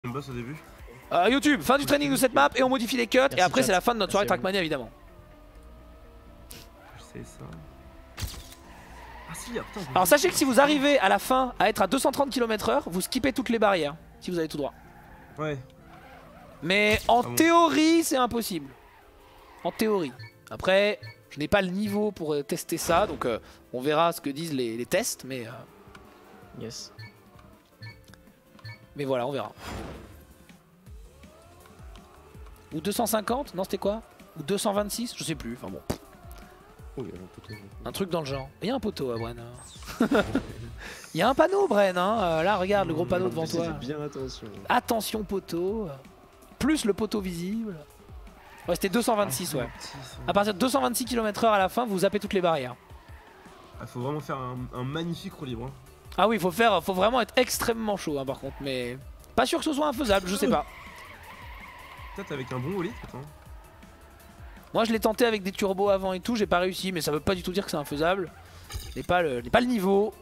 un boss au début. YouTube, fin du training de cette map et on modifie les cuts. Merci, et après chat. c'est la fin de notre soirée Merci à vous. Trackmania évidemment. Je sais ça. Ah si, putain. Alors sachez que si vous arrivez à la fin à être à 230 km/h, vous skippez toutes les barrières si vous allez tout droit. Ouais. Mais en bon. théorie c'est impossible. En théorie. Après je n'ai pas le niveau pour tester ça donc on verra ce que disent les tests mais Yes. voilà on verra. Ou 250? Non c'était quoi? Ou 226? Je sais plus, enfin bon. Oh, il y a un poteau. Un truc dans le genre. Il y a un poteau à Bren. Il y a un panneau Bren hein. Là regarde le gros panneau devant toi. Faites bien attention. Attention poteau. Plus le poteau visible. Ouais c'était 226 ouais. À partir de 226 km/h à la fin vous zappez toutes les barrières. Ah, faut vraiment faire un magnifique roue libre. Hein. Ah oui faut vraiment être extrêmement chaud hein, par contre. Mais pas sûr que ce soit infaisable, je sais pas. Peut-être avec un bon holite, attends. Moi je l'ai tenté avec des turbos avant et tout, j'ai pas réussi, mais ça veut pas du tout dire que c'est infaisable. Je n'ai pas le niveau.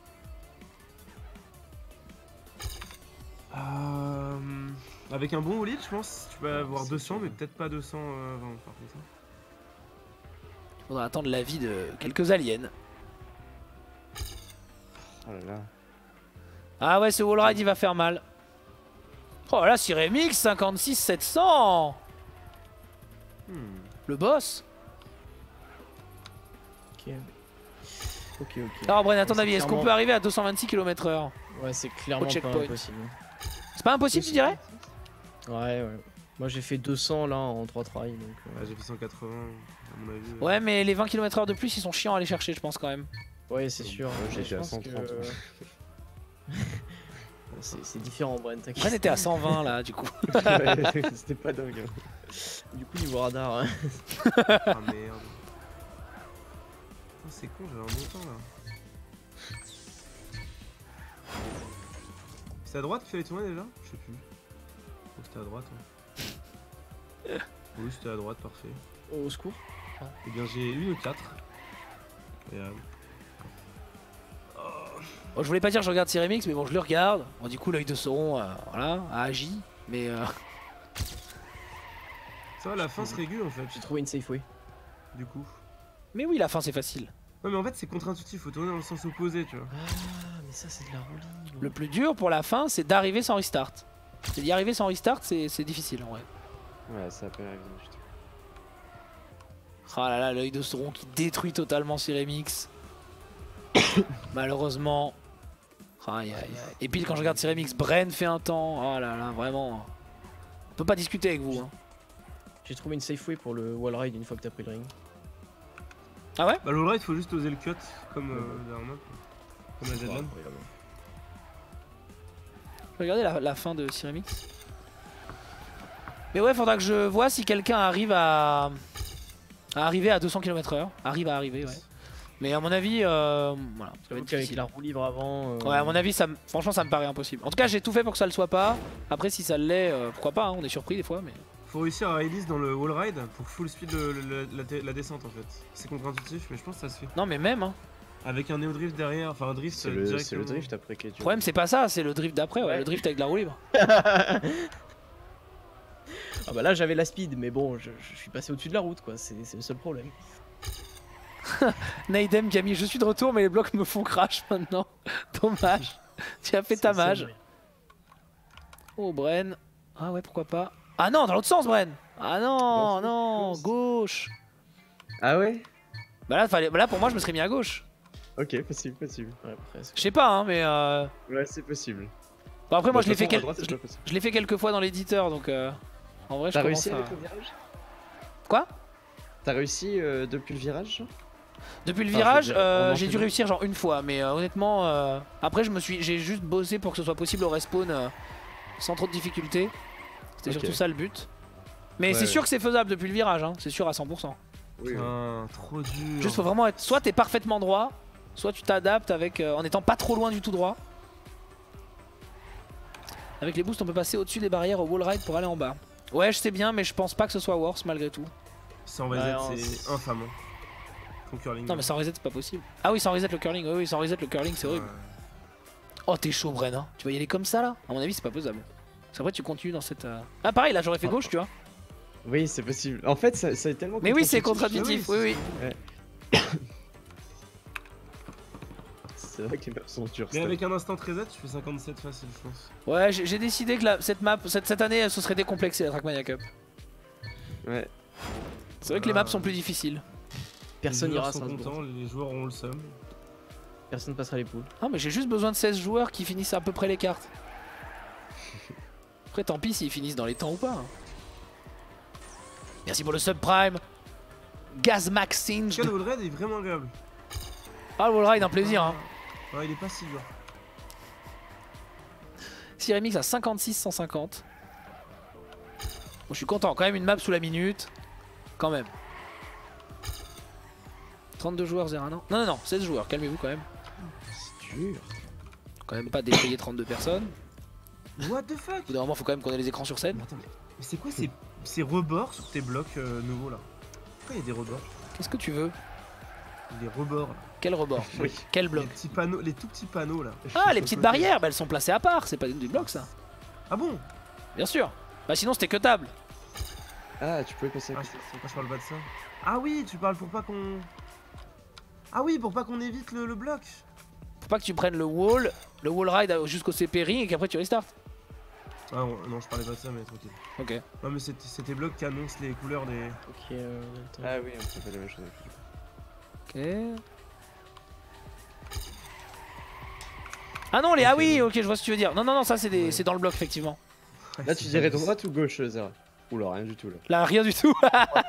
Avec un bon holite, je pense, tu peux avoir 200, mais peut-être pas 220 par contre. Il faudra attendre l'avis de quelques aliens. Oh là là. Ah ouais ce wallride il va faire mal. Oh là Cyremix 56 700. Le boss. Ok. Ok. Alors Bren à ton avis est-ce qu'on clairement- peut arriver à 226 km/h? Ouais, c'est clairement Au pas checkpoint. impossible. C'est pas impossible tu dirais? Ouais. Moi j'ai fait 200 là en 3 tries donc. Ah, j'ai fait 180 à mon avis. Ouais mais les 20 km/h de plus ils sont chiants à aller chercher je pense quand même. Ouais, c'est sûr. Ouais, mais j'étais je à pense 130. que- c'est différent, Bren, t'inquiète. Bren était à 120 là du coup. Ouais, c'était pas dingue. Hein. Du coup, niveau radar. Hein. Ah merde. Oh, c'est con, j'avais un bon temps là. C'est à droite qu'il fallait tourner déjà? Je sais plus. Oh, c'était à droite. Hein. Oui, c'était à droite, parfait. Au secours. Eh bien, j'ai une 4. Regarde. Bon, je voulais pas dire que je regarde Cyremix mais bon je le regarde. Bon, du coup l'œil de Sauron voilà, a agi. Mais Ça va, la fin se régule en fait, J'ai trouvé une safe way. du coup. mais oui la fin c'est facile. Ouais, mais en fait, c'est contre-intuitif, faut tourner dans le sens opposé, tu vois. Ah, mais ça, c'est de la roue libre. Le plus dur pour la fin c'est d'arriver sans restart. C'est d'y arriver sans restart c'est difficile en vrai. Ouais, ça a pas arrivé du tout. Ah là là l'œil de Sauron qui détruit totalement Cyremix. Malheureusement. Aïe, aïe, aïe. Et puis quand je regarde Cyremix, Bren fait un temps. Oh là là vraiment. On peut pas discuter avec vous hein. J'ai trouvé une safe way pour le wall ride une fois que t'as pris le ring. Ah ouais? Bah, l'all-ride, faut juste oser le cut, comme dernièrement. Comme la Deadland. Je vais regarder la fin de Cyremix. Mais ouais faudra que je vois si quelqu'un arrive à arriver à 200 km/h. Arrive à arriver ouais. Mais à mon avis, voilà, ça va être Avec difficile. la roue libre avant. Ouais, à mon avis, franchement, ça me paraît impossible. En tout cas, j'ai tout fait pour que ça le soit pas. Après, si ça l'est, pourquoi pas, hein, on est surpris des fois. Mais Faut réussir à release dans le wall ride pour full speed la descente en fait. C'est contre-intuitif, mais je pense que ça se fait. non, mais même. Hein. Avec un néo drift derrière, enfin un drift C'est directement. le drift après qui est Le dur. problème, c'est pas ça, c'est le drift d'après, ouais. Ouais. Le drift avec la roue libre. Ah bah là, j'avais la speed, mais bon, je suis passé au-dessus de la route, quoi. C'est le seul problème. Naidem qui a mis je suis de retour, mais les blocs me font crash maintenant. Dommage. Tu as fait ta mage. Oh, Bren. Ah ouais, pourquoi pas. Ah non, dans l'autre sens, Bren. Ah non, non, gauche. Ah ouais? Bah là, pour moi, je me serais mis à gauche. Ok, possible. Ouais, presque. Je sais pas, hein, mais. Ouais, c'est possible. Bon, après, moi, De je l'ai toute fait, façon, à droite, c'est pas possible. je l'ai fait quelques fois dans l'éditeur, donc. En vrai, je T'as commence réussi à. avec le virage? Quoi? T'as réussi depuis le virage genre? Depuis le Enfin, virage, je veux dire, en j'ai dû enchaînement. réussir genre une fois, mais honnêtement, après j'ai juste bossé pour que ce soit possible au respawn sans trop de difficulté. C'était Ok. surtout ça le but. Mais Ouais, c'est sûr que c'est faisable depuis le virage, hein. C'est sûr à 100%. Oui. Putain, trop dur. Juste faut vraiment être, soit t'es parfaitement droit, soit tu t'adaptes avec en étant pas trop loin du tout droit. Avec les boosts on peut passer au-dessus des barrières au wall ride pour aller en bas. Ouais je sais bien mais je pense pas que ce soit worse malgré tout. Sans Ouais, reset, c'est infâme. Hein. Ton curling. Non mais sans reset c'est pas possible. Ah oui sans reset le curling, oui sans reset le curling c'est horrible. Ouais. Oh t'es chaud Bren hein. Tu vas y aller comme ça là? À mon avis c'est pas faisable. Parce qu'après tu continues dans cette... Ah pareil, là j'aurais fait gauche, tu vois. Oui, c'est possible. En fait, ça est tellement. Mais oui, c'est contre-intuitif. contre-intuitif, oui. C'est vrai que les maps sont dures. Mais avec un instant reset, tu fais 57 facile, je pense. Ouais, j'ai décidé que cette map, cette année, elle se serait décomplexée la Trackmania Cup. Ouais. C'est vrai que les maps sont plus difficiles. Personne Les joueurs ira à sont Strasbourg. contents, les joueurs auront le seum. Personne passera les poules. Ah mais j'ai juste besoin de 16 joueurs qui finissent à peu près les cartes. Après tant pis s'ils finissent dans les temps ou pas. Merci pour le subprime. Gazmax Singe. Le wall raid est vraiment agréable. Ah le wall ride, un plaisir hein. Ouais, il est pas si dur. Cyremix à 56 150. Bon, je suis content, quand même une map sous la minute. Quand même. 32 joueurs 0 non. Non, 16 joueurs, calmez-vous quand même. C'est dur. Quand même pas dépayer 32 personnes. What the fuck? Au bout d'un moment, faut quand même qu'on ait les écrans sur scène. Mais attends, mais c'est quoi ces rebords sur tes blocs nouveaux là? Pourquoi il y a des rebords? Qu'est-ce que tu veux? Des rebords là. Quel rebord? Oui. Quel Les bloc? petits panneaux, les tout petits panneaux là. Ah, les petites barrières, bah, elles sont placées à part, c'est pas du bloc ça. Ah bon? Bien sûr. Bah sinon c'était que table. Ah, tu pouvais passer à Ah, côté. je parle pas de ça. Ah oui, tu parles pour pas qu'on... Ah oui, pour pas qu'on évite le bloc. Faut pas que tu prennes le wall ride jusqu'au CP ring et qu'après tu restarts. Ah non, je parlais pas de ça, mais tranquille. Ok. Non mais c'est tes blocs qui annoncent les couleurs des... Ok, attends. Ah oui, on peut faire la même chose. Ok. Ah non, ah oui, ok, je vois ce que tu veux dire. Non, ça c'est Ouais. c'est dans le bloc effectivement. Là, tu dirais droite ou gauche, Zera? Oula, rien du tout là. Là, rien du tout.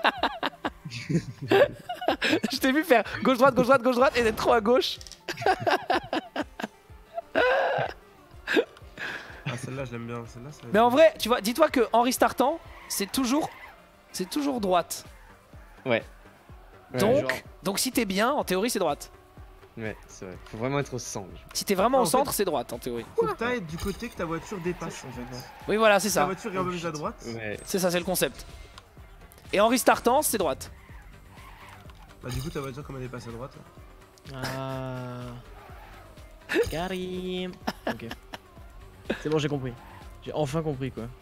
Je t'ai vu faire gauche droite et d'être trop à gauche. Ah celle-là je l'aime bien, celle-là ça... Mais en vrai, tu vois, dis-toi que en restartant, c'est toujours droite. Ouais. Ouais, Donc, genre- donc si t'es bien, en théorie c'est droite. Ouais, c'est vrai. Faut vraiment être au centre. Si t'es vraiment Non, au en centre, fait- c'est droite en théorie. Faut que t'ailles du côté que ta voiture dépasse en fait. Oui, voilà, c'est Ta ça. voiture est revenue à droite. Ouais. C'est ça, c'est le concept. Et en restartant, c'est droite. Bah du coup ta voiture comme elle dépasse à droite. Ah. Karim. Ok. C'est bon, j'ai compris. J'ai enfin compris quoi.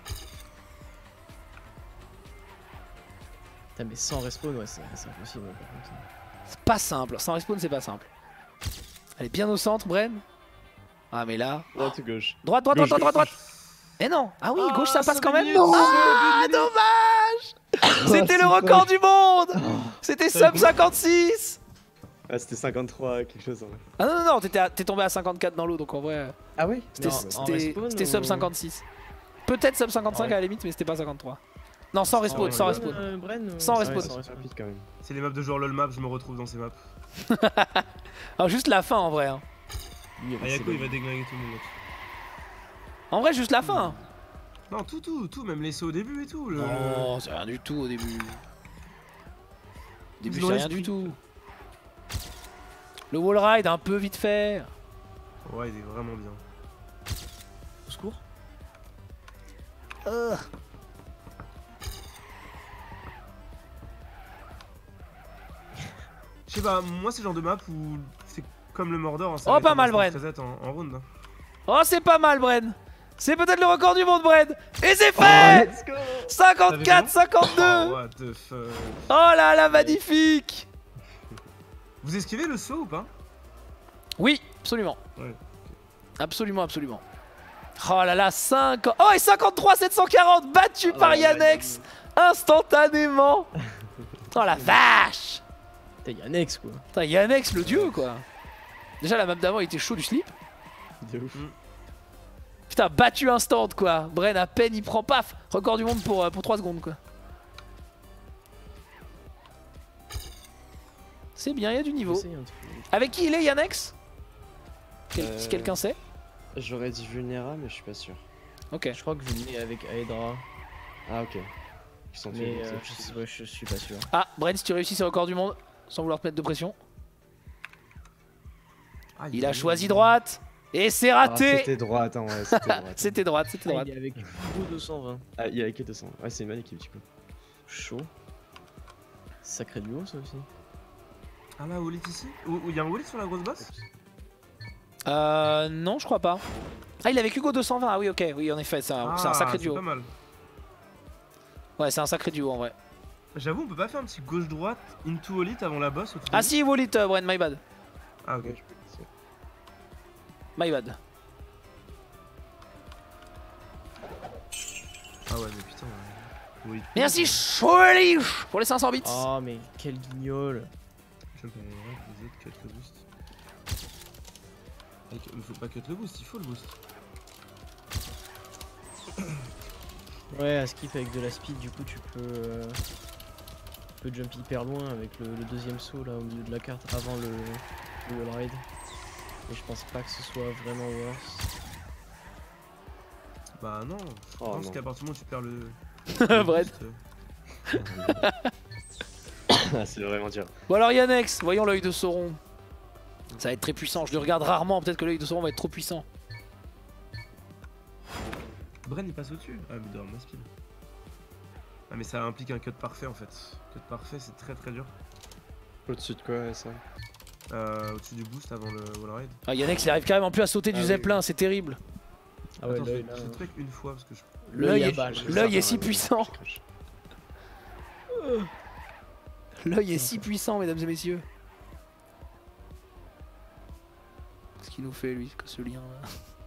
Putain, mais sans respawn, ouais, c'est impossible. Par contre. C'est pas simple. Sans respawn, c'est pas simple. Elle est bien au centre, Bren. Ah, mais là. Droite ou gauche? Droite. Eh non. Ah oui, gauche, ça Ah, passe 5 quand même. minutes, Ah, dommage. C'était le record du monde. C'était sub 56. Ah, c'était 53, quelque chose. Ouais. Ah non, t'es tombé à 54 dans l'eau, donc en vrai, Ah ouais? c'était Non, en respawn sub ou- 56. Peut-être sub 55 Ouais. à la limite, mais c'était pas 53. Non, sans respawn, sans respawn. Bren, Sans ouais, respawn. sans C'est respawn. rapide quand même. C'est les maps de joueurs LOL map, je me retrouve dans ces maps. Alors juste la fin en vrai. hein. Oui, bah, Ayako c'est il bon. va déglinguer tout le monde. En vrai, juste la fin. hein. Non tout, même laisser au début et tout. Le... Non, c'est rien du tout au début. Au début, Ils ont c'est rien l'esprit. du tout. Le wall ride, un peu vite fait. Ouais il est vraiment bien. Au secours. Je sais pas, moi c'est le genre de map où c'est comme le Mordor. Hein, ça Oh, va être pas un mal, instant Bren. reset en round. Hein. Oh, c'est pas mal, Bren. C'est peut-être le record du monde, Bren. Et c'est fait. Let's go! 54, 52. Oh, what the fuck. Oh là là, magnifique. Vous esquivez le saut ou pas? Oui, absolument. Ouais. Absolument. Oh là là, 5. Oh, et 53, 740. Battu par Yannex. Instantanément. Oh la vache. Putain, y'a un ex quoi. Putain, Yannex, le dieu, quoi. Déjà, la map d'avant, il était chaud du slip. De ouf. Putain, battu instant, quoi. Bren, à peine, il prend paf. Record du monde pour 3 secondes, quoi. C'est bien, il y a du niveau. J'essaye un truc. Avec qui il est, Yannex Si Euh, quelqu'un sait. J'aurais dit Vulnera, mais je suis pas sûr. Ok. Je crois que je venais avec Aedra. Ah, ok. Ils sont Mais tués, je suis pas sûr. Ah, Bren, si tu réussis, c'est record du monde. Sans vouloir te mettre de pression. Ah, Il a choisi droite. Et c'est raté. C'était droite, hein, ouais, c'était droite. C'était droite, c'était Ah, droite. il est avec vous 220. Ah, il y a que 200. Ouais, c'est une bonne équipe du coup. Chaud. Sacré duo ça aussi. Ah là, Wallet ici? Il y a un Wallet sur la grosse bosse? Non, je crois pas. Ah, il est avec Hugo 220. Ah oui, ok, oui, en effet, c'est un sacré duo. Pas mal. Ouais, c'est un sacré duo en vrai. J'avoue, on peut pas faire un petit gauche-droite into Olit avant la boss au tout Ah début si, Wallet, Bren, my bad. Ah, ok. Ouais, je peux le laisser. My bad. Ah, ouais, mais putain. Olit. Merci, Choulich, pour les 500 bits. Oh, mais quel guignol. Je me permets de cut le boost. Il faut pas cut le boost, il faut le boost. Ouais, à skip avec de la speed, du coup, tu peux jump hyper loin avec le deuxième saut là au milieu de la carte avant le wall ride. Et je pense pas que ce soit vraiment worse. Bah non, je pense qu'à partir du moment où tu perds le Brett. boost, Ah, c'est vraiment dur. Bon alors Yannex, voyons l'œil de Sauron. Ça va être très puissant, je le regarde rarement, peut-être que l'œil de Sauron va être trop puissant. Bren il passe au-dessus. Ah, mais dehors ma speed. Ah, mais ça implique un cut parfait en fait. Cut parfait, c'est très très dur. Au-dessus de quoi, ça? Au-dessus du boost avant le wall ride. Ah, Yannex il arrive carrément plus à sauter du Ah oui. zeppelin, c'est terrible. Ah ouais, Attends, l'œil j'ai là. truc une fois parce que je. L'œil à est- balle. l'œil est Ça, si ouais, puissant. je crache. L'œil est si puissant, mesdames et messieurs. Qu'est-ce qu'il nous fait lui, que ce lien là?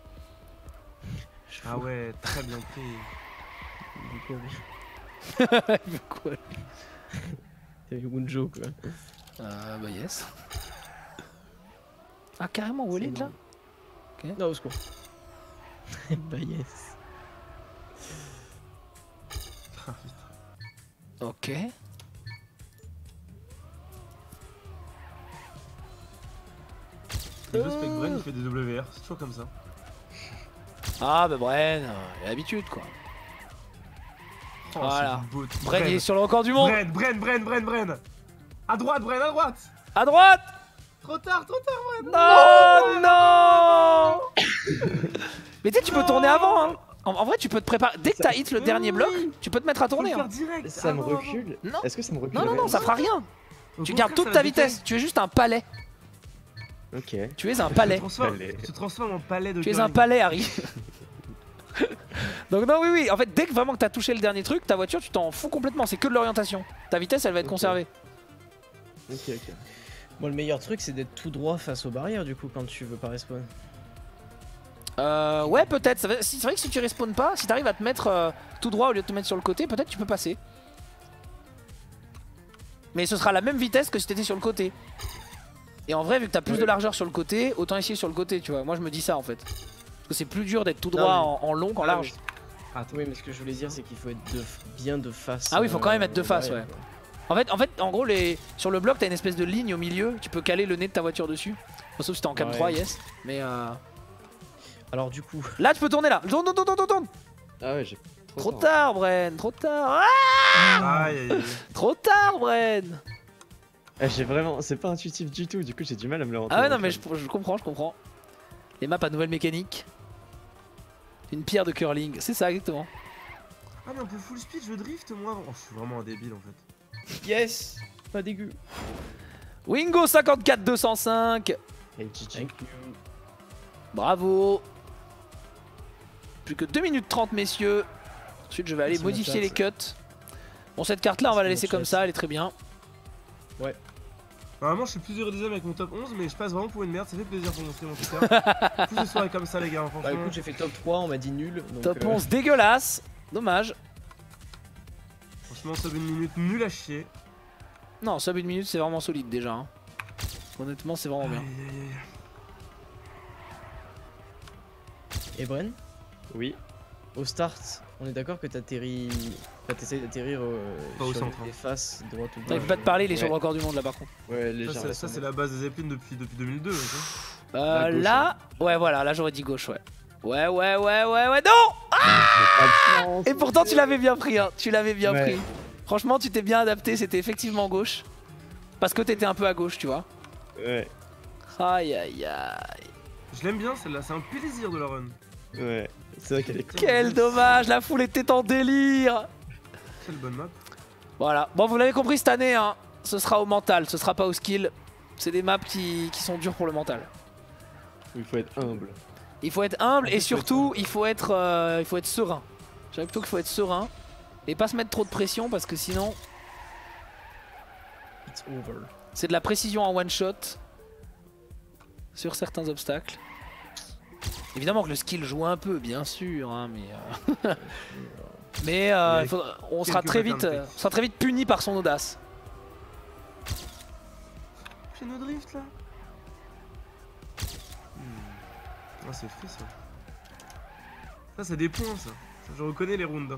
Ah ouais, très bien pris. Du coup, Il veut quoi lui? c'est Wunjo quoi. Bah yes. Ah carrément Wallet là? Non, au secours. Bah yes. Ah, putain. Ok. Le jeu spec Bren il fait des WR, c'est toujours comme ça. Ah bah Bren, il a l'habitude quoi. Oh, Voilà. c'est du beau. Bren il est sur le record du monde. Bren. À droite, Bren, à droite. À droite. Trop tard, Bren. Non, non. Mais tu sais, tu peux tourner avant hein. En vrai tu peux te préparer, dès que t'as hit le dernier bloc, tu peux te mettre à Faut le tourner faire hein. direct. Ça me avant. recule? Non. Est-ce que ça me recule? Non, non, non, ça fera rien. Au Tu contraire, gardes toute ça ta va décaler. vitesse, tu es juste un palais. Ok. Tu es un palais. Palais. Se transforme en palais de Tu es un curling. palais, Harry. Donc non, oui, en fait, dès que vraiment que t'as touché le dernier truc, ta voiture, tu t'en fous complètement, c'est que de l'orientation. Ta vitesse, elle va être Ok. conservée. Ok, ok. Bon, le meilleur truc, c'est d'être tout droit face aux barrières du coup quand tu veux pas respawn. Ouais, peut-être. C'est vrai que si tu respawns pas, si t'arrives à te mettre tout droit au lieu de te mettre sur le côté, peut-être tu peux passer. Mais ce sera la même vitesse que si t'étais sur le côté. Et en vrai, vu que t'as plus de largeur sur le côté, autant essayer sur le côté, tu vois. Moi, je me dis ça en fait. Parce que c'est plus dur d'être tout droit en long qu'en large. Attends. Oui, mais ce que je voulais dire, c'est qu'il faut être bien de face. Ah oui, faut quand même être de aux face, barrières, ouais. quoi. En gros, sur le bloc, t'as une espèce de ligne au milieu. Tu peux caler le nez de ta voiture dessus. Bon, sauf si t'es en cam Ouais. 3, yes. Mais Alors du coup, là, tu peux tourner là. Tourne. Ah ouais, j'ai Trop tard, Bren. Trop tard. Ah, Aïe, aïe, aïe. trop tard, Bren. Ah, j'ai vraiment. C'est pas intuitif du tout, du coup j'ai du mal à me le rentrer. Ah ouais, non, dans mais le je comprends. Les maps à nouvelle mécanique. Une pierre de curling. C'est ça, exactement. Ah, mais on peut full speed, je drift moi. Oh, je suis vraiment un débile en fait. yes, pas dégueu. Wingo 54 205. Et GG. Thank you. Bravo. Plus que 2 minutes 30, messieurs. Ensuite, je vais aller Merci, mon modifier chat. les cuts. Bon, cette carte-là, on va la Merci, laisser mon comme chat. ça. Elle est très bien. Normalement, je suis plus heureux des hommes avec mon top 11, mais je passe vraiment pour une merde. Ça fait plaisir pour montrer mon Twitter. Plus de soirées comme ça, les gars, franchement. Bah écoute, j'ai fait top 3, on m'a dit nul. Donc, Top 11 dégueulasse. Dommage. Franchement, sub une minute, nul à chier. Non, sub 1 minute, c'est vraiment solide déjà. Hein. Honnêtement, c'est vraiment bien. Aïe, aïe, aïe. Et Bren, Oui. au start, on est d'accord que t'atterris. Enfin, t'essayes d'atterrir Pas au sur centre, les hein. faces, droite ou Il gauche. peut pas te parler, il est sur Ouais. le record du monde là par contre. Ouais, léger. Ça, c'est la base des Zeppelin depuis 2002. ok. La gauche, Là, ouais, voilà, là j'aurais dit gauche, ouais. Ouais, non. Et pourtant, tu l'avais bien pris, hein. Tu l'avais bien Ouais. pris. Franchement, tu t'es bien adapté, c'était effectivement gauche. Parce que t'étais un peu à gauche, tu vois. Ouais, Aïe, aïe, aïe. Je l'aime bien celle-là, c'est un plaisir de la run. ouais. C'est vrai qu'elle est cool. Quel dommage, la foule était en délire. C'est le bonne map. Voilà, bon, vous l'avez compris cette année, hein. Ce sera au mental, ce sera pas au skill. C'est des maps qui sont durs pour le mental. Il faut être humble. Il faut être humble et surtout il faut être serein. Je dirais plutôt qu'il faut être serein et pas se mettre trop de pression parce que sinon It's over. c'est de la précision en one shot sur certains obstacles. Évidemment que le skill joue un peu, bien sûr, hein, mais on sera très vite puni par son audace. J'ai nos drift là. Ah c'est fait ça. Ça c'est des points ça. Je reconnais les rounds. Hein.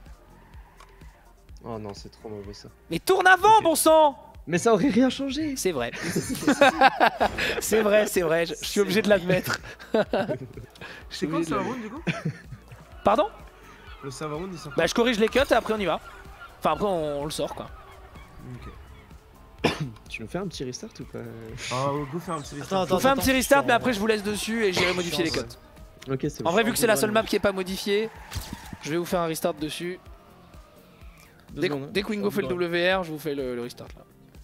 Oh non, c'est trop mauvais ça. Mais tourne avant, Ok. bon sang! Mais ça aurait rien changé. C'est vrai. C'est vrai, je suis obligé de l'admettre. C'est quoi le server round du coup? Pardon? Le server round il sort. Bah je corrige les cuts et après on y va. Enfin après on le sort quoi. Ok. Tu nous fais un petit restart ou pas? Ah go faire un petit restart. Je vous fais un petit restart mais après je vous laisse dessus et j'irai modifier les cuts. Ok, c'est bon. En vrai vu que c'est la seule map qui est pas modifiée, je vais vous faire un restart dessus. Dès que Wingo fait le WR, je vous fais le restart là.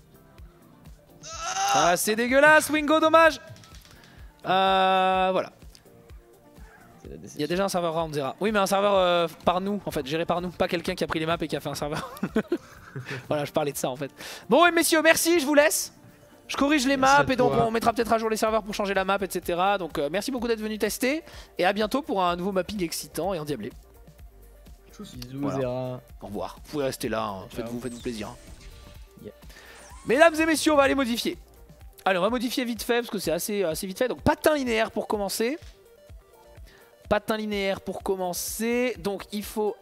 Ah c'est dégueulasse Wingo, dommage. Voilà. Il y a déjà un serveur round Zera. Oui mais un serveur par nous en fait, géré par nous, pas quelqu'un qui a pris les maps et qui a fait un serveur. Voilà, je parlais de ça en fait. Bon et messieurs, merci, je vous laisse. Je corrige les maps et donc on mettra peut-être à jour les serveurs pour changer la map, etc. Donc merci beaucoup d'être venu tester et à bientôt pour un nouveau mapping excitant et endiablé. Bisous, Voilà. Zera. Au revoir. Vous pouvez rester là, hein. Faites-vous plaisir. Yeah. Mesdames et messieurs, on va aller modifier. Allez, on va modifier vite fait parce que c'est assez vite fait. Donc patin linéaire pour commencer. Patin linéaire pour commencer. Donc il faut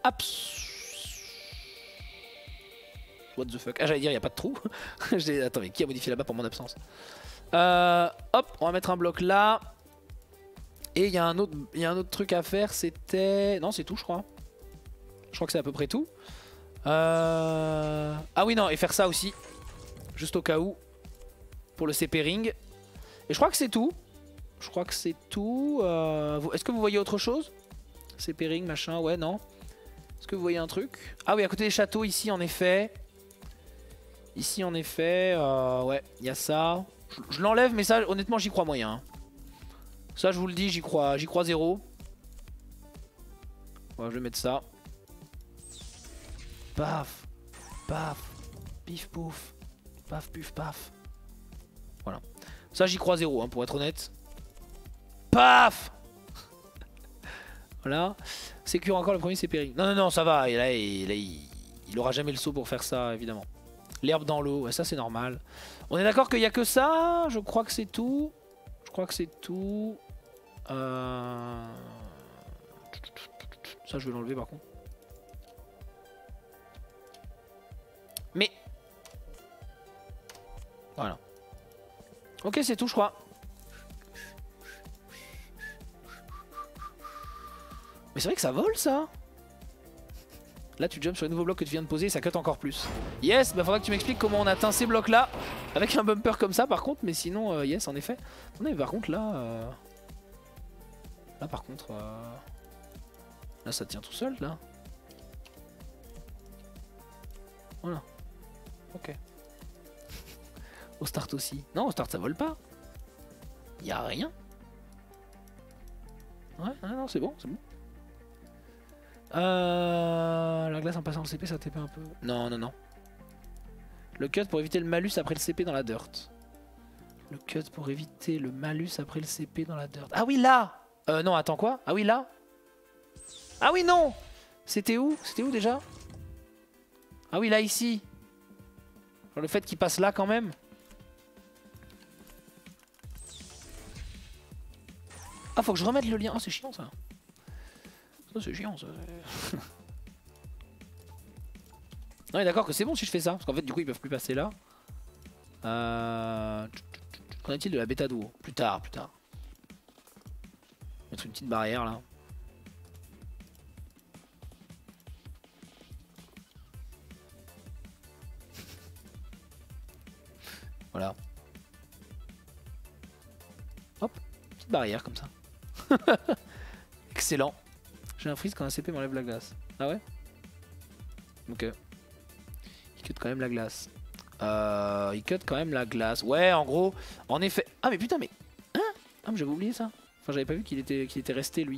What the fuck? Ah j'allais dire il n'y a pas de trou. Attends mais qui a modifié là-bas pour mon absence? Hop, on va mettre un bloc là. Et il y a un autre truc à faire, c'était... Non c'est tout je crois. Je crois que c'est à peu près tout. Ah oui non, et faire ça aussi. Juste au cas où. Pour le CP ring. Et je crois que c'est tout. Je crois que c'est tout. Est-ce que vous voyez autre chose? CP ring, machin, ouais, non. Est-ce que vous voyez un truc? Ah oui, à côté des châteaux, ici en effet. Ici en effet, ouais, il y a ça. Je l'enlève, mais ça, honnêtement, j'y crois moyen. Hein. Ça, je vous le dis, j'y crois zéro. Ouais, je vais mettre ça. Paf, paf, pif pouf, paf puf paf. Voilà. Ça j'y crois zéro hein, pour être honnête. Paf. Voilà. Sécure encore le premier CP ring. Non non non ça va. Et là, il aura jamais le saut pour faire ça évidemment. L'herbe dans l'eau, ouais, ça c'est normal. On est d'accord qu'il n'y a que ça. Je crois que c'est tout. Je crois que c'est tout. Ça je vais l'enlever par contre. Mais voilà. Ok c'est tout je crois. Mais c'est vrai que ça vole ça. Là tu jumps sur les nouveaux blocs que tu viens de poser et ça cut encore plus. Yes, bah faudra que tu m'expliques comment on atteint ces blocs là. Avec un bumper comme ça par contre. Mais sinon yes en effet. Non, mais par contre là là par contre là ça tient tout seul là. Voilà. Ok. Au start aussi. Non, au start ça vole pas. Y'a rien. Ouais, non, c'est bon, c'est bon. La glace en passant le CP, ça TP un peu. Non, non, non. Le cut pour éviter le malus après le CP dans la dirt. Le cut pour éviter le malus après le CP dans la dirt. Ah oui, là. Non, attends, quoi? Ah oui, là. Ah oui, non. C'était où? C'était où déjà? Ah oui, là, ici. Genre le fait qu'il passe là quand même. Ah, faut que je remette le lien. Ah, c'est chiant ça. Ça, c'est chiant ça. Non, mais d'accord que c'est bon si je fais ça. Parce qu'en fait, du coup, ils peuvent plus passer là. Qu'en est-il de la bêta d'eau? Plus tard, plus tard. Mettre une petite barrière là. Voilà. Hop, petite barrière comme ça. Excellent. J'ai un freeze quand un CP m'enlève la glace. Ah ouais? Ok. Il cut quand même la glace. Il cut quand même la glace. Ouais, en gros, en effet. Ah mais putain, mais... Hein? Ah mais j'avais oublié ça. Enfin, j'avais pas vu qu'il était resté lui.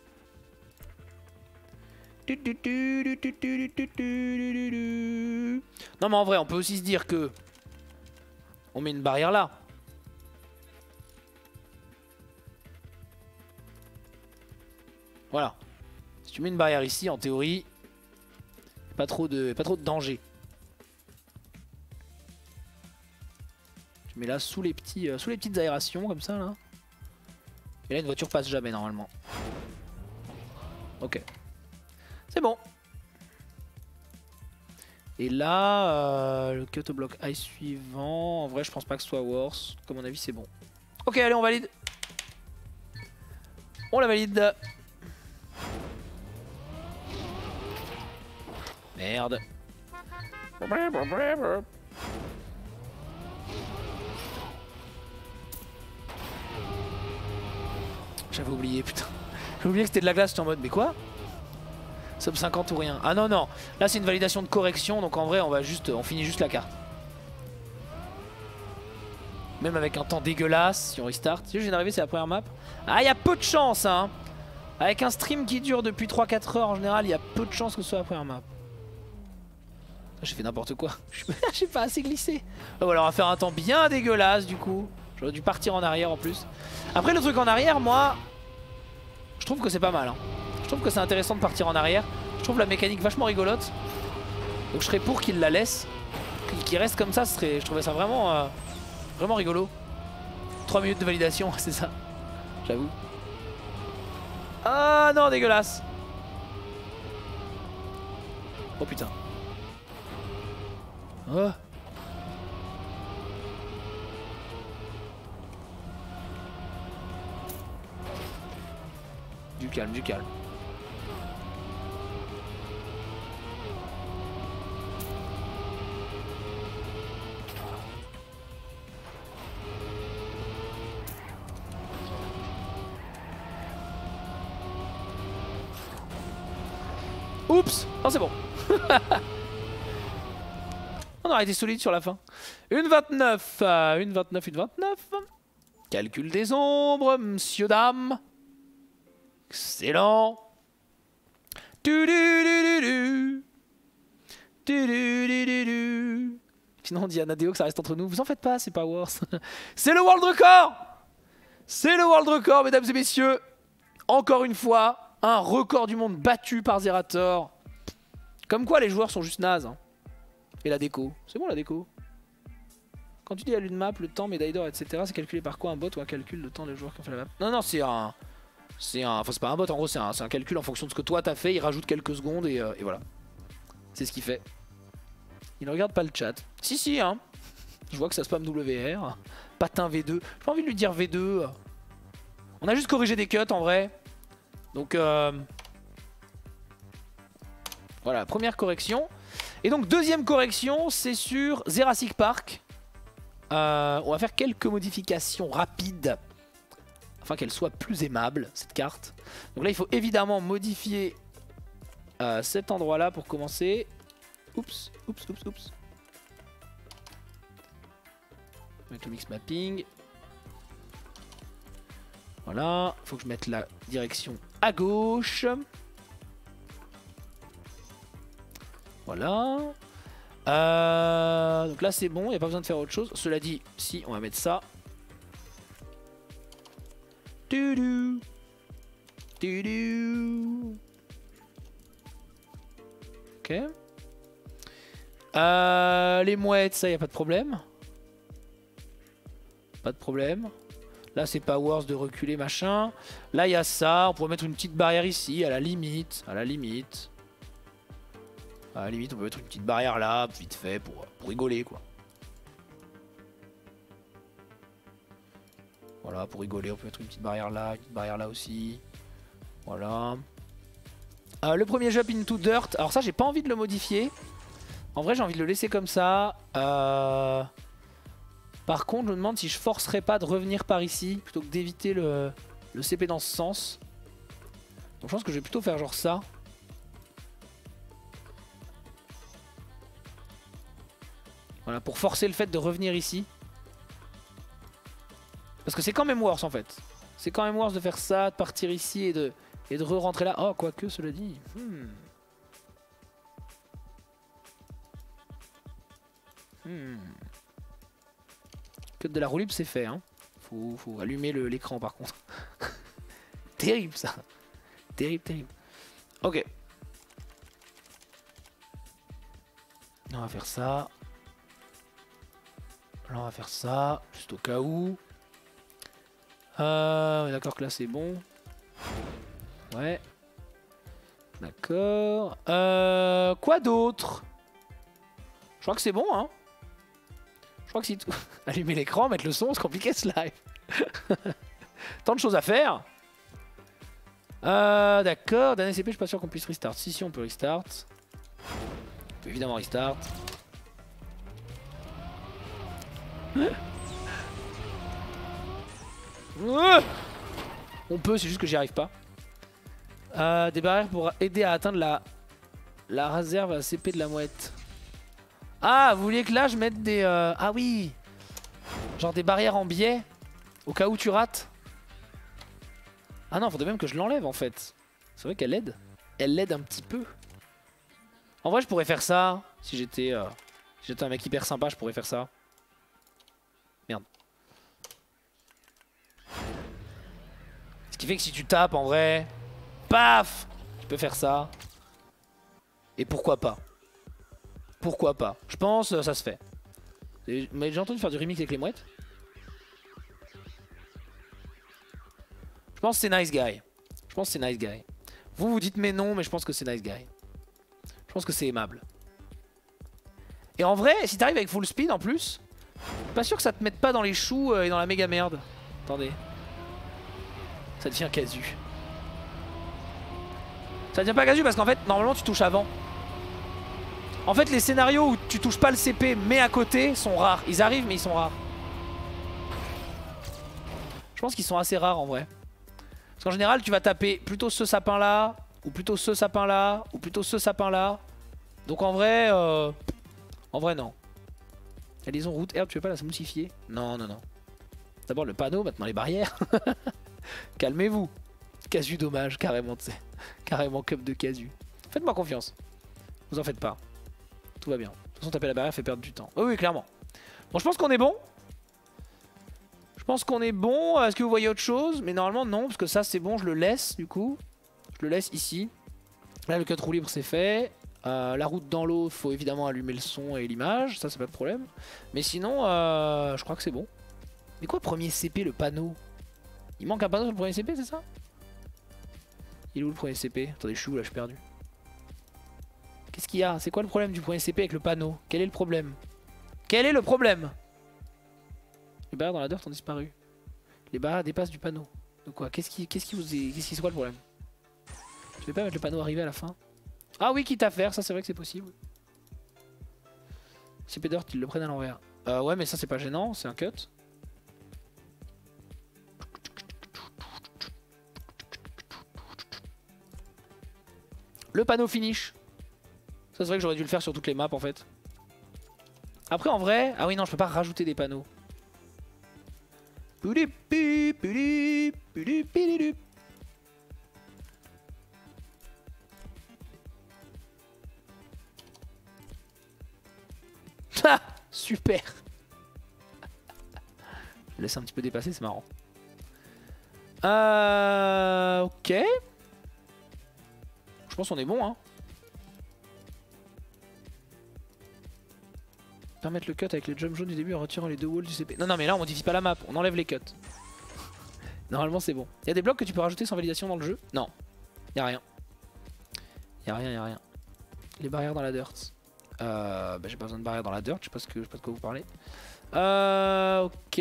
Non mais en vrai on peut aussi se dire que on met une barrière là. Voilà. Si tu mets une barrière ici, en théorie, pas trop de danger. Tu mets là sous les petites aérations comme ça là. Et là une voiture passe jamais normalement. Ok. C'est bon. Et là, le cut au bloc high suivant. En vrai, je pense pas que ce soit worse. Comme mon avis, c'est bon. Ok, allez, on valide. On la valide. Merde. J'avais oublié, putain. J'avais oublié que c'était de la glace, j'étais en mode, mais quoi? Sub 50 ou rien. Ah non, non. Là, c'est une validation de correction, donc en vrai, on finit juste la carte. Même avec un temps dégueulasse, si on restart. Si je viens d'arriver, c'est la première map. Ah, il y a peu de chance, hein. Avec un stream qui dure depuis 3-4 heures en général, il y a peu de chance que ce soit la première map. J'ai fait n'importe quoi. J'ai pas assez glissé. Oh, voilà, on va faire un temps bien dégueulasse du coup. J'aurais dû partir en arrière en plus. Après, le truc en arrière, moi, je trouve que c'est pas mal. Hein. Je trouve que c'est intéressant de partir en arrière. Je trouve la mécanique vachement rigolote. Donc je serais pour qu'il la laisse. Qu'il reste comme ça, je trouvais ça vraiment, vraiment rigolo. 3 minutes de validation, c'est ça. J'avoue. Ah non, dégueulasse. Oh putain. Oh. Du calme, du calme. Oups. Non, c'est bon. On aurait été solide sur la fin. Une 29. Une 29, une 29. Calcul des ombres, monsieur, dame. Excellent. Sinon on dit à Nadeo que ça reste entre nous. Vous en faites pas, c'est pas worse. C'est le world record. C'est le world record, mesdames et messieurs. Encore une fois, un record du monde battu par Zerator. Comme quoi les joueurs sont juste nazes. Hein. Et la déco. C'est bon la déco. Quand tu dis à l'une map, le temps, médaille d'or, etc. c'est calculé par quoi? Un bot ou un calcul de temps des joueurs qui ont fait la map? Non, non, c'est un... Enfin, c'est pas un bot, en gros, c'est un calcul en fonction de ce que toi t'as fait. Il rajoute quelques secondes et voilà. C'est ce qu'il fait. Il ne regarde pas le chat. Si, si, hein. Je vois que ça spam WR. Patin V2. J'ai pas envie de lui dire V2. On a juste corrigé des cuts en vrai. Donc, voilà, première correction. Et donc, deuxième correction, c'est sur Jurassic Park. On va faire quelques modifications rapides. Afin qu'elle soit plus aimable, cette carte. Donc là, il faut évidemment modifier cet endroit-là pour commencer. Oups, oups, oups, oups. Avec le mix mapping. Voilà, il faut que je mette la direction à gauche. Voilà. Donc là, c'est bon, il n'y a pas besoin de faire autre chose. Cela dit, si, on va mettre ça. Ok. Les mouettes, ça y a pas de problème. Pas de problème. Là c'est pas worse de reculer machin. Là il y a ça, on pourrait mettre une petite barrière ici, à la limite. À la limite. À la limite on peut mettre une petite barrière là, vite fait, pour rigoler quoi. Voilà, pour rigoler, on peut mettre une petite barrière là aussi. Voilà. Le premier jump into dirt. Alors ça, j'ai pas envie de le modifier. En vrai, j'ai envie de le laisser comme ça. Par contre, je me demande si je forcerais pas de revenir par ici plutôt que d'éviter le CP dans ce sens. Donc je pense que je vais plutôt faire genre ça. Voilà, pour forcer le fait de revenir ici. Parce que c'est quand même worse en fait. C'est quand même worse de faire ça, de partir ici et de re-rentrer là. Oh, quoique, cela dit. Que de la roue libre, c'est fait. Hein. Faut allumer l'écran par contre. Terrible ça. Terrible, terrible. Ok. On va faire ça. Là, on va faire ça. Juste au cas où. On est d'accord que là, c'est bon. Ouais. D'accord. Quoi d'autre? Je crois que c'est bon, hein. Je crois que si tout... Allumer l'écran, mettre le son, c'est compliqué ce live. Tant de choses à faire. D'accord. Dernier CP, je suis pas sûr qu'on puisse restart. Si, on peut restart. On peut évidemment restart. On peut, c'est juste que j'y arrive pas. Des barrières pour aider à atteindre la réserve à CP de la mouette. Ah, vous vouliez que là je mette des... Ah oui, genre des barrières en biais au cas où tu rates. Ah non, faudrait même que je l'enlève en fait. C'est vrai qu'elle aide. Elle l'aide un petit peu. En vrai, je pourrais faire ça. Si j'étais un mec hyper sympa, je pourrais faire ça. Merde. Ce qui fait que si tu tapes en vrai, paf, tu peux faire ça. Et pourquoi pas? Pourquoi pas? Je pense ça se fait. Mais j'ai entendu faire du remix avec les mouettes. Je pense que c'est nice guy. Je pense que c'est nice guy. Vous dites mais non, mais je pense que c'est nice guy. Je pense que c'est aimable. Et en vrai, si t'arrives avec full speed en plus, je suis pas sûr que ça te mette pas dans les choux et dans la méga merde. Attendez. Ça devient casu. Ça devient pas casu parce qu'en fait, normalement tu touches avant. En fait, les scénarios où tu touches pas le CP mais à côté sont rares. Ils arrivent mais ils sont rares. Je pense qu'ils sont assez rares en vrai. Parce qu'en général, tu vas taper plutôt ce sapin là, ou plutôt ce sapin là, ou plutôt ce sapin là. Donc en vrai non. Et les route herbe, tu veux pas la smoothie? Non, non, non. D'abord le panneau, maintenant les barrières. Calmez-vous. Casu dommage, carrément, tu sais. Carrément cup de casu. Faites-moi confiance. Vous en faites pas. Tout va bien. De toute façon, taper la barrière fait perdre du temps. Oh oui, clairement. Bon, je pense qu'on est bon. Je pense qu'on est bon. Est-ce que vous voyez autre chose? Mais normalement, non, parce que ça, c'est bon. Je le laisse, du coup. Je le laisse ici. Là, le cut roue libre, c'est fait. La route dans l'eau, il faut évidemment allumer le son et l'image. Ça, c'est pas de problème. Mais sinon, je crois que c'est bon. Mais quoi, premier CP, le panneau? Il manque un panneau sur le premier CP, c'est ça? Il est où le premier CP? Attendez, je suis où là? Je suis perdu. Qu'est-ce qu'il y a? C'est quoi le problème du premier CP avec le panneau? Quel est le problème? Quel est le problème? Les barrières dans la dirt ont disparu. Les barrières dépassent du panneau. Donc quoi? C'est quoi le problème? Je vais pas mettre le panneau arrivé à la fin. Ah oui, quitte à faire, ça c'est vrai que c'est possible. CP dirt, ils le prennent à l'envers. Ouais, mais ça c'est pas gênant, c'est un cut. Le panneau finish. Ça c'est vrai que j'aurais dû le faire sur toutes les maps en fait. Après en vrai... Ah oui non, je peux pas rajouter des panneaux. Ah, super. Je laisse un petit peu dépasser, c'est marrant. Ok. Je pense qu'on est bon, hein. Permettre le cut avec les jump jaunes du début en retirant les deux walls du CP. Non, non, mais là on modifie pas la map, on enlève les cuts. Normalement c'est bon. Il y a des blocs que tu peux rajouter sans validation dans le jeu? Non. Y'a rien. Y'a rien, y'a rien. Les barrières dans la dirt. Bah j'ai pas besoin de barrières dans la dirt, je sais pas de quoi vous parlez. Ok.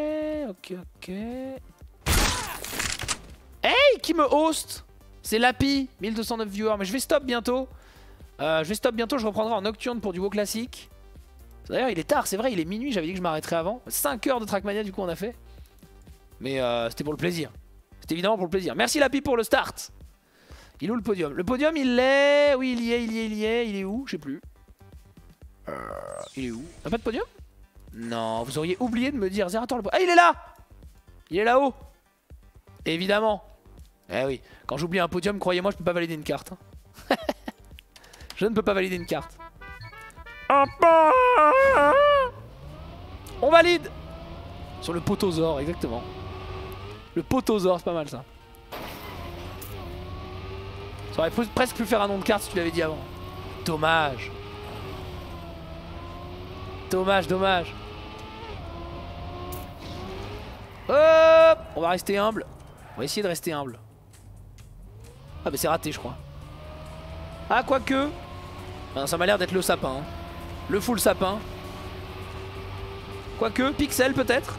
Hey, qui me host? C'est Lapi, 1209 viewers, mais je vais stop bientôt. Je reprendrai en nocturne pour du WoW classique. D'ailleurs il est tard, c'est vrai, il est minuit, j'avais dit que je m'arrêterais avant. 5 heures de Trackmania du coup on a fait. Mais c'était pour le plaisir. C'était évidemment pour le plaisir. Merci Lapi pour le start. Il est où le podium? Le podium il l'est. Oui il y est. Il est où? Je sais plus. Il est où? Y'a pas de podium? Non, vous auriez oublié de me dire Zerator le podium. Ah il est là. Il est là-haut. Évidemment. Eh oui, quand j'oublie un podium, croyez-moi, je peux pas valider une carte. Hein. Je ne peux pas valider une carte. On valide. Sur le potosaure, exactement. Le potosaure, c'est pas mal ça. Ça aurait presque pu faire un nom de carte si tu l'avais dit avant. Dommage. Dommage, dommage. Hop, on va rester humble. On va essayer de rester humble. Ah bah c'est raté je crois. Ah quoique. Ben, ça m'a l'air d'être le sapin. Hein. Le full sapin. Quoique, pixel peut-être.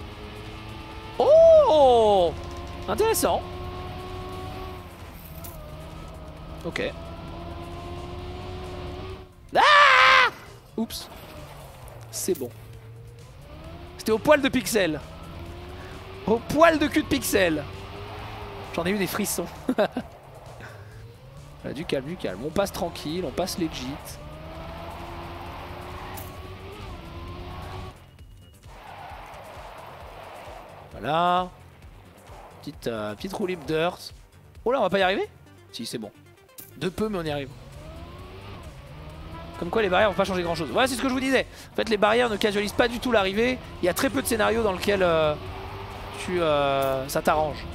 Oh, intéressant. Ok. Ah, oups. C'est bon. C'était au poil de pixel. Au poil de cul de pixel. J'en ai eu des frissons. Du calme, du calme. On passe tranquille, on passe legit. Voilà. Petite roue libre dirt. Oh là, on va pas y arriver? Si, c'est bon. De peu, mais on y arrive. Comme quoi les barrières vont pas changer grand chose. Voilà, c'est ce que je vous disais. En fait, les barrières ne casualisent pas du tout l'arrivée. Il y a très peu de scénarios dans lesquels ça t'arrange.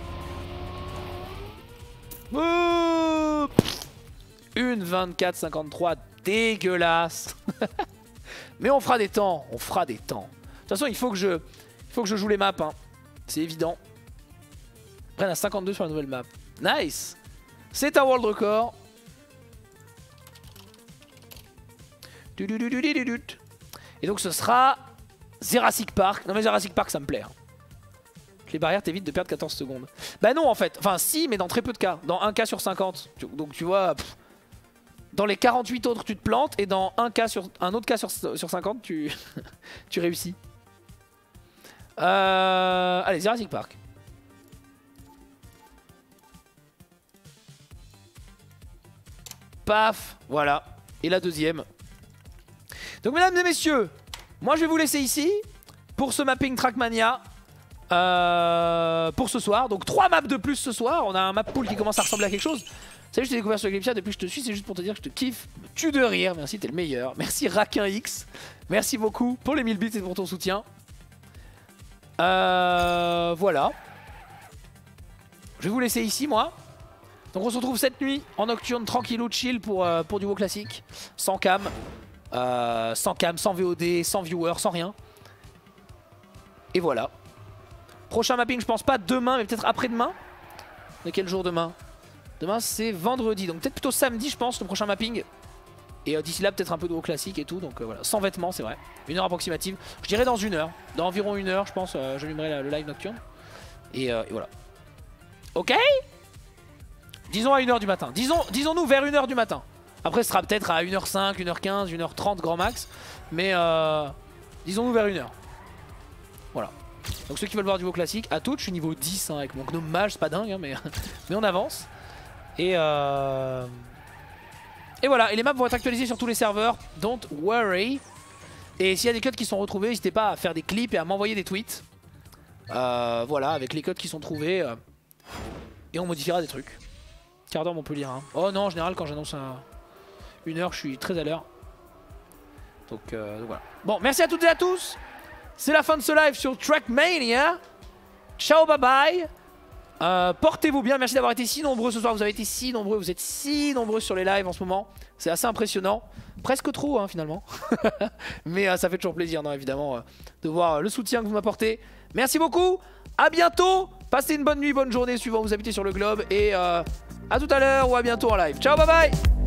Une 24-53, dégueulasse. Mais on fera des temps, on fera des temps. De toute façon, il faut que je joue les maps, hein. C'est évident. Après, on a 52 sur la nouvelle map. Nice. C'est un world record. Et donc ce sera Jurassic Park. Non mais Jurassic Park ça me plaît. Les barrières t'évitent de perdre 14 secondes. Bah non en fait. Enfin si mais dans très peu de cas. Dans 1 cas sur 50. Donc tu vois... Dans les 48 autres tu te plantes. Et dans un autre cas sur 50 tu réussis. Allez Jurassic Park. Paf. Voilà. Et la deuxième. Donc mesdames et messieurs, moi je vais vous laisser ici pour ce mapping Trackmania pour ce soir. Donc 3 maps de plus ce soir. On a un map pool qui commence à ressembler à quelque chose. Salut, je t'ai découvert sur Eclipsia depuis que je te suis. C'est juste pour te dire que je te kiffe. Me tue de rire. Merci, t'es le meilleur. Merci Raquin-X. Merci beaucoup pour les 1000 bits et pour ton soutien. Voilà. Je vais vous laisser ici moi. Donc on se retrouve cette nuit en nocturne tranquillou chill pour du WoW classique. Sans cam. Sans VOD, sans viewer, sans rien. Et voilà. Prochain mapping, je pense pas demain, mais peut-être après-demain. On est quel jour demain? Demain c'est vendredi, donc peut-être plutôt samedi je pense le prochain mapping. Et d'ici là peut-être un peu de WoW classique et tout, donc voilà. Sans vêtements c'est vrai. 1 heure approximative. Je dirais dans 1 heure. Dans environ 1 heure je pense, j'allumerai le live nocturne. Et voilà. Ok. Disons à 1 heure du matin. Disons-nous vers 1 heure du matin. Après ce sera peut-être à 1h05, 1h15, 1h30 grand max. Mais disons-nous vers 1 heure. Voilà. Donc ceux qui veulent voir du WoW classique, à tout, je suis niveau 10 hein, avec mon gnome mage, c'est pas dingue hein, mais on avance. Et voilà, et les maps vont être actualisées sur tous les serveurs, don't worry. Et s'il y a des codes qui sont retrouvés, n'hésitez pas à faire des clips et à m'envoyer des tweets. Voilà, avec les codes qui sont trouvés. Et on modifiera des trucs. Quart d'heure Montpellier. Hein. Oh non, en général, quand j'annonce 1 heure, je suis très à l'heure. Donc voilà. Bon, merci à toutes et à tous. C'est la fin de ce live sur Trackmania. Ciao, bye bye. Portez-vous bien, merci d'avoir été si nombreux ce soir. Vous avez été si nombreux, vous êtes si nombreux sur les lives en ce moment. C'est assez impressionnant. Presque trop, hein, finalement. Mais ça fait toujours plaisir, non, évidemment, de voir le soutien que vous m'apportez. Merci beaucoup. À bientôt. Passez une bonne nuit, bonne journée suivant où vous habitez sur le globe. Et à tout à l'heure ou à bientôt en live. Ciao, bye bye.